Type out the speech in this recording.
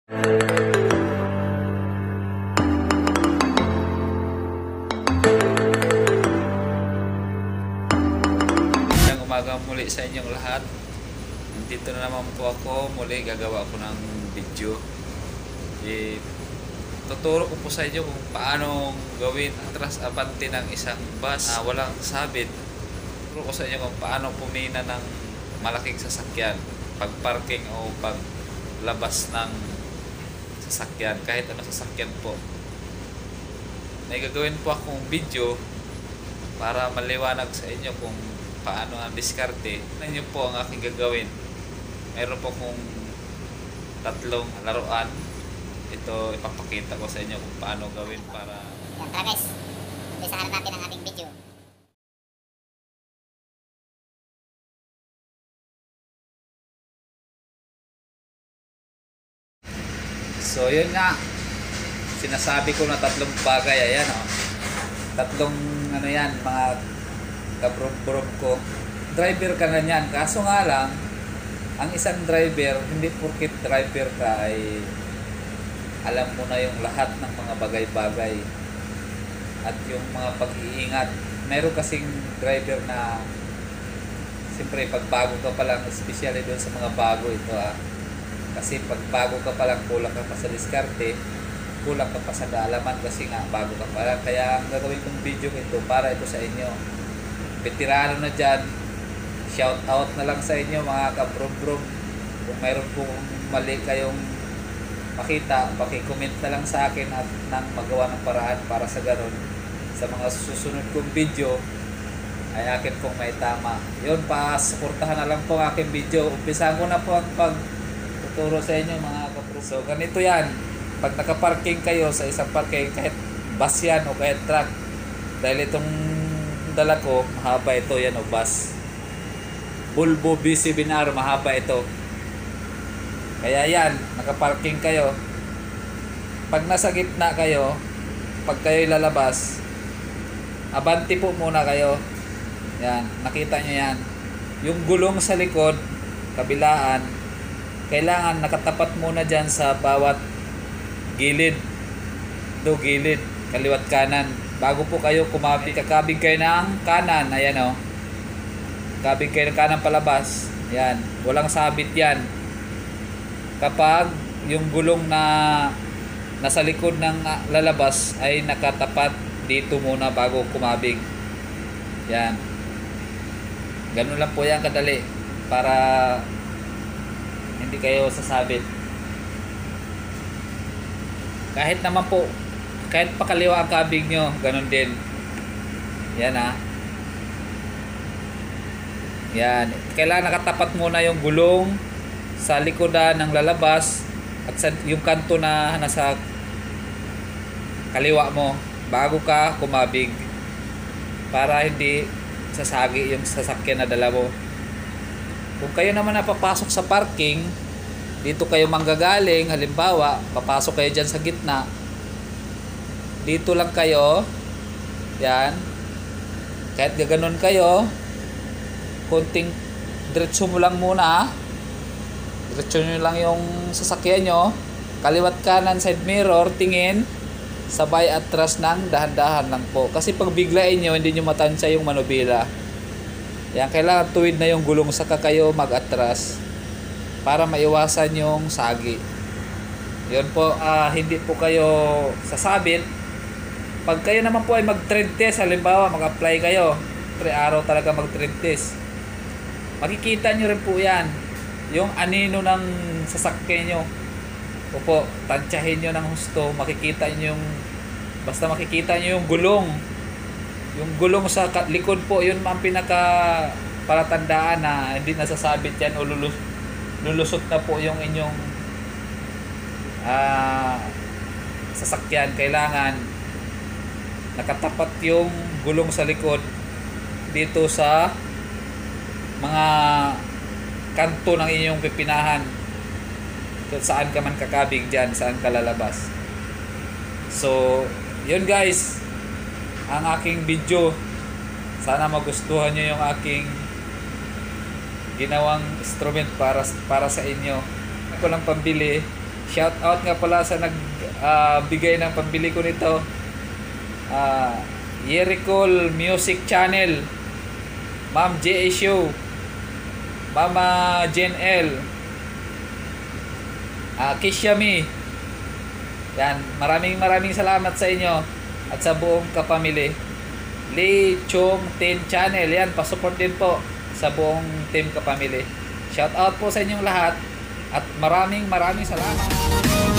Magandang umaga muli sa inyong lahat. Dito na naman po ako, muli gagawa ko ng video. Tuturo ko po sa inyo kung paano gawin atras abante ng isang bus na walang sabit. Tuturo ko sa inyo kung paano pumina ng malaking sasakyan, pag parking o pag labas ng sasakyan, kahit ano sasakyan po. May gagawin po akong video para maliwanag sa inyo kung paano ang diskarte. Ano po ang aking gagawin. Meron po kong tatlong laruan. Ito ipapakita ko sa inyo kung paano gawin para... Yan, tara guys, umpisahan natin ang ating video. So yun nga, sinasabi ko na tatlong bagay. Ayan o, tatlong ano yan, mga kabrob-brob ko. Driver ka na yan, kaso nga lang ang isang driver, hindi porkit driver ka ay alam mo na yung lahat ng mga bagay-bagay at yung mga pag-iingat. Meron kasing driver na siyempre pag bago ka pa lang, especially doon sa mga bago ito kasi pag bago ka pa lang, kulang ka pa sa diskarte, kulang ka pa sa kaalaman kasi nga bago ka pa lang. Kaya ang gagawin kong video ito para ito sa inyo veterano na dyan. Shout out na lang sa inyo mga kabrom-brom. Kung mayroon pong mali kayong makita, paki-comment na lang sa akin at nang magawa ng paraan para sa ganon sa mga susunod kong video ay akin pong may tama. Yun, pa-suportahan na lang po ang aking video. Umpisahan ko na po ang pagtuturo sa inyo mga kabrom. So ganito yan, pag nakaparking kayo sa isang parking, kahit bus yan o kahit truck, dahil itong dala ko mahaba ito, yan o bus Volvo B7R, mahaba ito. Kaya yan, nakaparking kayo. Pag nasa gitna kayo, pag kayo lalabas, abante po muna kayo. Yan, nakita nyo yan. Yung gulong sa likod, kabilaan, kailangan nakatapat muna dyan sa bawat gilid. Ito, gilid, kaliwat kanan. Bago po kayo kumabig, kakabig kayo ng kanan. Ayan o. Kabig kayo ng kanan palabas. Yan, walang sabit yan. Kapag yung gulong na nasa likod ng lalabas ay nakatapat dito muna bago kumabig. Yan. Ganun lang po yan kadali para hindi kayo sasabit. Kahit naman po, kahit pakaliwa ang kabig nyo, ganun din. Yan Yan. Kailangan nakatapat muna yung gulong sa likodan ng lalabas at sa yung kanto na nasa kaliwa mo bago ka kumabig para hindi sasagi yung sasakyan na dala mo. Kung kayo naman napapasok sa parking, dito kayo manggagaling, halimbawa papasok kayo dyan sa gitna, dito lang kayo, yan, kahit gaganon kayo, konting diretso mo lang muna, diretso nyo lang yung sasakyan nyo, kaliwat kanan side mirror, tingin, sabay atras ng dahan-dahan lang po. Kasi pag biglain nyo, hindi nyo matansya yung manubila. Yan, kailangan tuwid na yung gulong saka kayo mag-atras para maiwasan yung sagi. Yun po, hindi po kayo sasabit. Pag kayo naman po ay mag-tread test, halimbawa mag-apply kayo, 3 araw talaga mag-tread test, makikita nyo rin po yan yung anino ng sasakyan nyo. Opo, tansyahin nyo ng husto, makikita nyo yung, basta makikita nyo yung gulong sa likod po, yun ang pinaka palatandaan na hindi nasasabit yan o lulusot na po yung inyong sasakyan. Kailangan nakatapat yung gulong sa likod dito sa mga kanto ng inyong pipinahan kung saan ka man kakabig dyan, saan ka lalabas. So yun guys, ang aking video. Sana magustuhan nyo yung aking ginawang instrument para sa inyo. Ako lang pambili, Shout out nga pala sa bigay ng pambili ko nito. Yericol Music Channel, Ma'am J.A. Show, Mama Jen L, Kishyami. Yan, maraming salamat sa inyo at sa buong kapamilya. Lee Chong Tin Channel, yan, pasupport din po sa buong team kapamilya. Shout out po sa inyong lahat at maraming salamat.